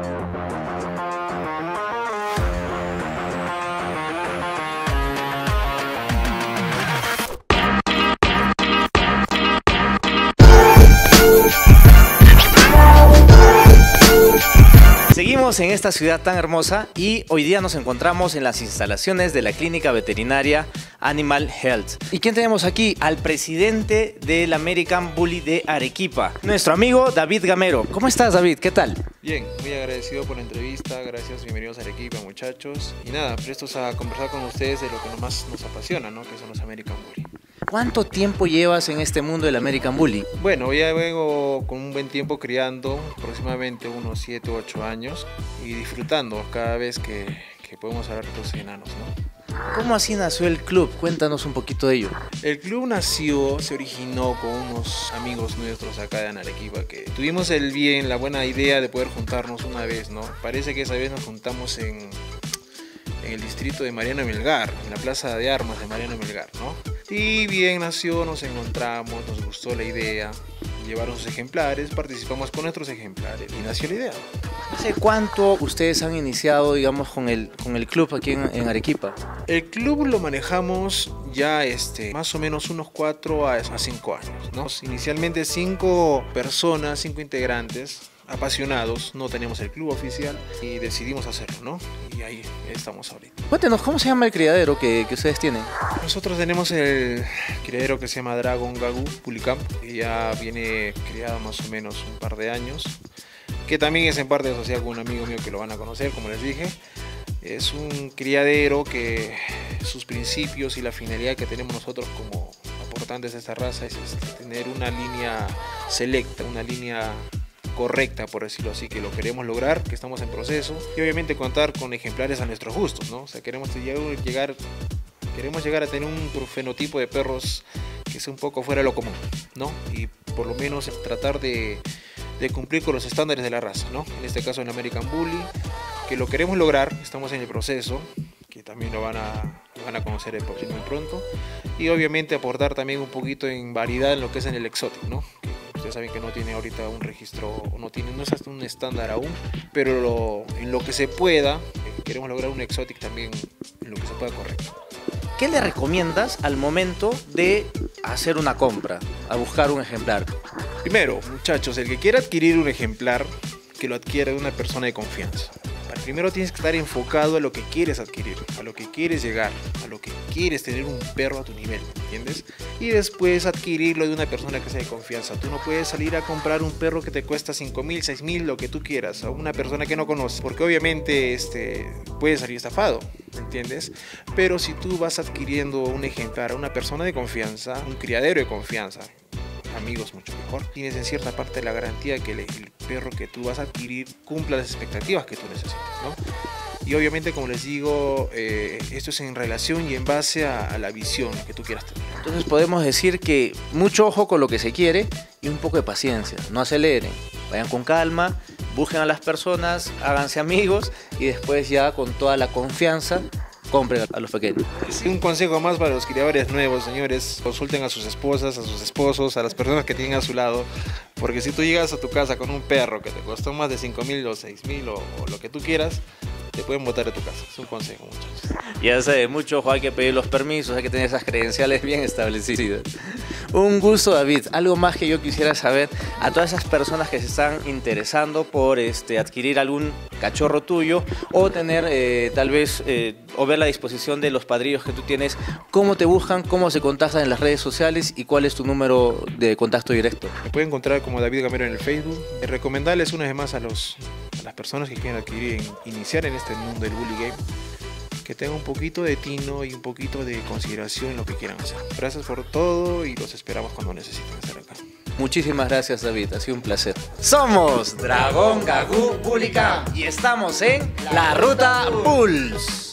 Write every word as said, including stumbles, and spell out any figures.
Seguimos en esta ciudad tan hermosa y hoy día nos encontramos en las instalaciones de la clínica veterinaria Animal Health. ¿Y quién tenemos aquí? Al presidente del American Bully de Arequipa, nuestro amigo David Gamero. ¿Cómo estás, David? ¿Qué tal? Bien, muy agradecido por la entrevista, gracias, bienvenidos a Arequipa, muchachos. Y nada, prestos a conversar con ustedes de lo que más nos apasiona, ¿no? Que son los American Bully. ¿Cuánto tiempo llevas en este mundo del American Bully? Bueno, ya vengo con un buen tiempo criando, aproximadamente unos siete u ocho años, y disfrutando cada vez que, que podemos hablar con los enanos, ¿no? ¿Cómo así nació el club? Cuéntanos un poquito de ello. El club nació, se originó con unos amigos nuestros acá de Arequipa, que tuvimos el bien, la buena idea de poder juntarnos una vez, ¿no? Parece que esa vez nos juntamos en, en el distrito de Mariano Melgar, en la plaza de armas de Mariano Melgar, ¿no? Y bien nació, nos encontramos, nos gustó la idea, llevaron sus ejemplares, participamos con nuestros ejemplares y nació la idea. ¿Hace cuánto ustedes han iniciado, digamos, con el, con el club aquí en, en Arequipa? El club lo manejamos ya este, más o menos unos cuatro a cinco años, ¿no? Inicialmente cinco personas, cinco integrantes, apasionados, no teníamos el club oficial y decidimos hacerlo, ¿no? Y ahí estamos ahorita. Cuéntenos, ¿cómo se llama el criadero que, que ustedes tienen? Nosotros tenemos el criadero que se llama Dragon Gagú Pulicamp, que ya viene criado más o menos un par de años, que también es en parte asociado con un amigo mío que lo van a conocer, como les dije. Es un criadero que sus principios y la finalidad que tenemos nosotros como aportantes de esta raza es este, tener una línea selecta, una línea correcta, por decirlo así, que lo queremos lograr, que estamos en proceso, y obviamente contar con ejemplares a nuestros gustos, ¿no? O sea, queremos llegar, queremos llegar a tener un fenotipo de perros que sea un poco fuera de lo común, ¿no? Y por lo menos tratar de, de cumplir con los estándares de la raza, ¿no? En este caso el American Bully, que lo queremos lograr, estamos en el proceso, que también lo van a, lo van a conocer muy pronto, y obviamente aportar también un poquito en variedad en lo que es en el exotic, ¿no? Ustedes saben que no tiene ahorita un registro, no, tiene, no es hasta un estándar aún, pero lo, en lo que se pueda, eh, queremos lograr un exotic también en lo que se pueda correcto. ¿Qué le recomiendas al momento de hacer una compra, a buscar un ejemplar? Primero, muchachos, el que quiera adquirir un ejemplar, que lo adquiera de una persona de confianza. Primero tienes que estar enfocado a lo que quieres adquirir, a lo que quieres llegar, a lo que quieres tener un perro a tu nivel, ¿entiendes? Y después adquirirlo de una persona que sea de confianza. Tú no puedes salir a comprar un perro que te cuesta cinco mil, seis mil, lo que tú quieras, a una persona que no conoces, porque obviamente este, puede salir estafado, ¿entiendes? Pero si tú vas adquiriendo un ejemplar a una persona de confianza, un criadero de confianza, amigos mucho mejor, tienes en cierta parte la garantía que el, el perro que tú vas a adquirir cumpla las expectativas que tú necesitas, ¿no? Y obviamente, como les digo, eh, esto es en relación y en base a, a la visión que tú quieras tener. Entonces podemos decir que mucho ojo con lo que se quiere y un poco de paciencia, no aceleren, vayan con calma, busquen a las personas, háganse amigos y después ya con toda la confianza compren a los pequeños. Un consejo más para los criadores nuevos, señores: consulten a sus esposas, a sus esposos, a las personas que tienen a su lado, porque si tú llegas a tu casa con un perro que te costó más de cinco mil o seis mil o, o lo que tú quieras, te pueden botar de tu casa. Es un consejo, muchachos. Ya sé, mucho ojo, hay que pedir los permisos, hay que tener esas credenciales bien establecidas. Un gusto, David. Algo más que yo quisiera saber a todas esas personas que se están interesando por este, adquirir algún cachorro tuyo o tener eh, tal vez eh, o ver la disposición de los padrillos que tú tienes, ¿cómo te buscan, cómo se contactan en las redes sociales y cuál es tu número de contacto directo? Me pueden encontrar como David Gamero en el Facebook. Eh, recomendarles una vez más a, los, a las personas que quieren adquirir, iniciar en este mundo del bully game, que tengan un poquito de tino y un poquito de consideración en lo que quieran hacer. Gracias por todo y los esperamos cuando necesiten estar acá. Muchísimas gracias, David, ha sido un placer. Somos Dragon Gagú Bully Camp y estamos en La Ruta Bulls.